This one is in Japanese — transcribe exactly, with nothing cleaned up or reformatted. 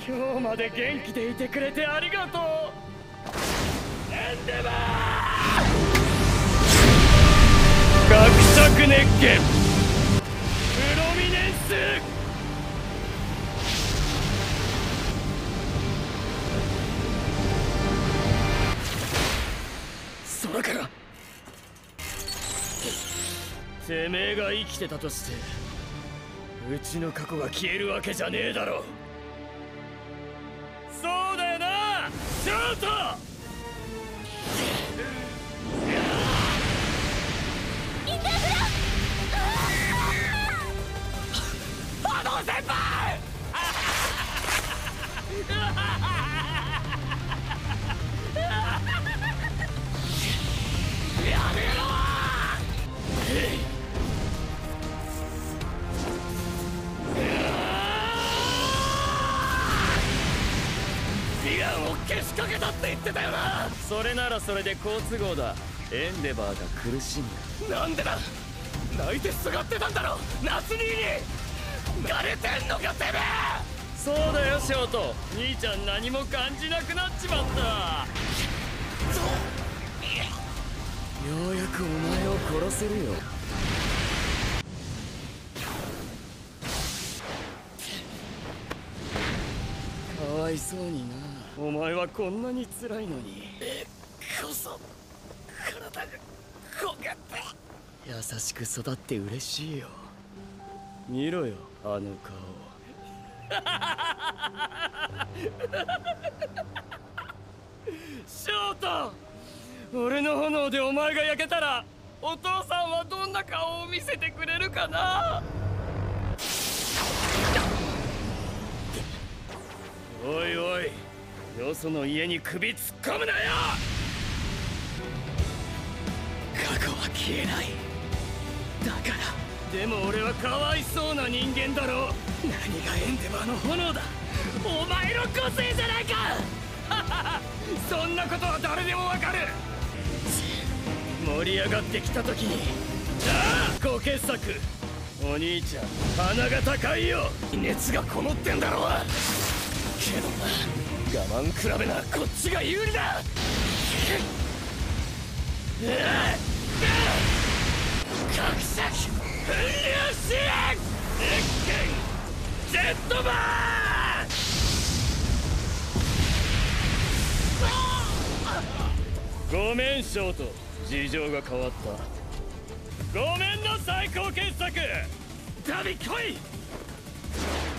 今日まで元気でいてくれてありがとう。エンデバー学着熱源プロミネンス。空からてめえが生きてたとしてうちの過去が消えるわけじゃねえだろ。そうだよなショート。あの先輩やめろ。ヴィランをけしかけたって言ってたよな。それならそれで好都合だ。エンデバーが苦しむ。なんでだ。泣いてすがってたんだろ夏兄に。慣れてんのかてめえ。そうだよショート。兄ちゃん何も感じなくなっちまった。ようやくお前を殺せるよ。かわいそうにな。お前はこんなに辛いのに。えこそ体が焦げて。優しく育って嬉しいよ。見ろよあの顔。ショート、俺の炎でお前が焼けたらお父さんはどんな顔を見せてくれるかな。おいおい、よその家に首突っ込むなよ。過去は消えない。だからでも俺はかわいそうな人間だろう。何がエンデバーの炎だ。お前の個性じゃないか。そんなことは誰でもわかる。盛り上がってきた時にああご傑作。お兄ちゃん鼻が高いよ。熱がこもってんだろう。けどな我慢比べなこっちが有利だ。格策噴流支援熱拳ジェットバーン。ごめんショート、事情が変わった。ごめんなさい高傑作。ダビ来い。